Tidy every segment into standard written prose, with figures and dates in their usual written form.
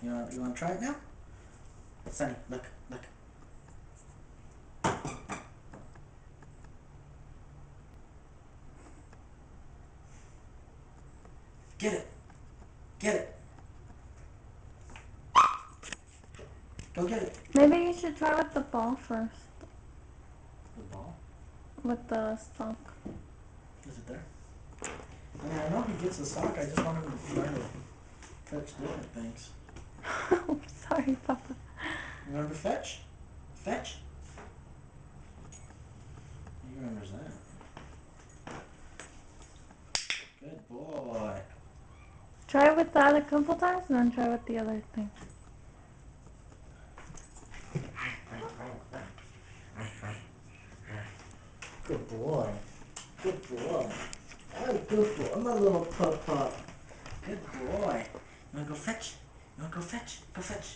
You want to try it now? Sunny, look, look. Get it. Get it. Go get it. Maybe you should try with the ball first. The ball? With the sock. Is it there? I mean, I know he gets the sock. I just want him to try to fetch different things. I'm sorry, Papa. Remember fetch? Fetch? He remembers that. Good boy. Try it with that a couple times and then try with the other thing. Good boy. Good boy. Oh, good boy. My little pup. Good boy. You wanna go fetch? You wanna go fetch? Go fetch.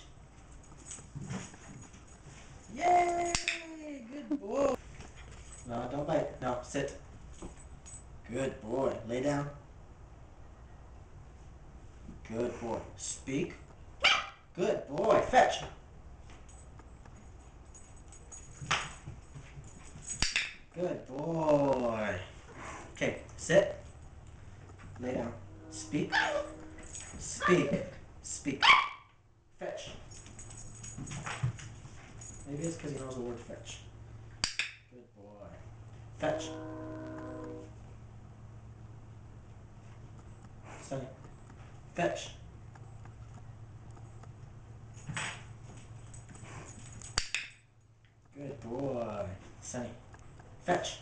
Yay! Good boy. No, don't bite. No, sit. Good boy. Lay down. Good boy. Speak. Good boy. Fetch. Good boy. Okay, sit. Lay down. Speak. Speak. Speak. Fetch. Maybe it's because he knows the word fetch. Good boy. Fetch. Sunny. Fetch. Good boy. Sunny. Fetch.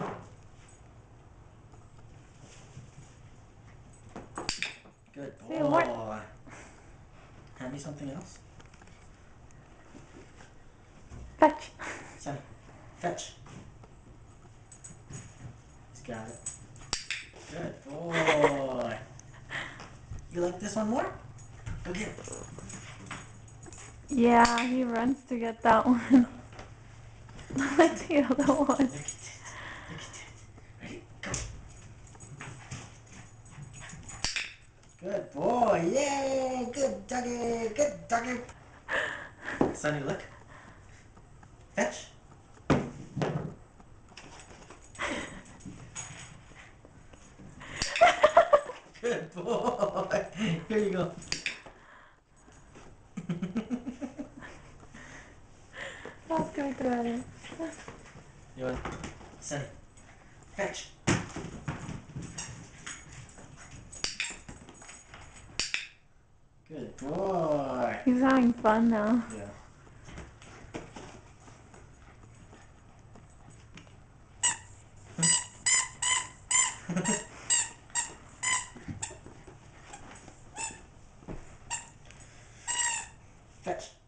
Good See, what? boy. Hand me something else. Fetch. Sunny. Fetch. He's got it. Good boy. You like this one more? Go get it. Yeah, he runs to get that one. Like the other one. Look at it. Look at it. Ready? Go. Good boy. Yay. Good doggy. Good doggy. Sunny, look. Fetch. Good boy. Here you go. Let's go through it. You want? Sunny. Fetch. Good boy. He's having fun now. Yeah. Fetch.